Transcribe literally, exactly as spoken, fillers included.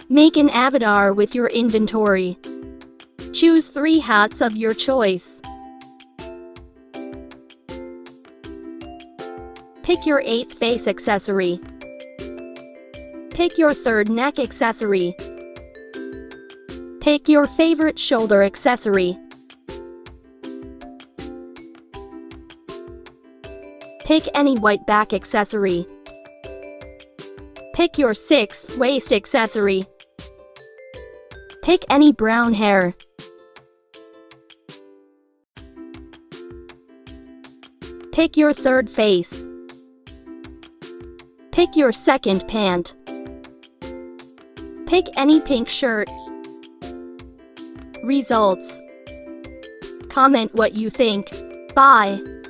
Make an avatar with your inventory. Choose three hats of your choice. Pick your eighth face accessory. Pick your third neck accessory. Pick your favorite shoulder accessory. Pick any white back accessory. Pick your sixth waist accessory. Pick any brown hair. Pick your third face. Pick your second pant. Pick any pink shirt. Results. Comment what you think. Bye.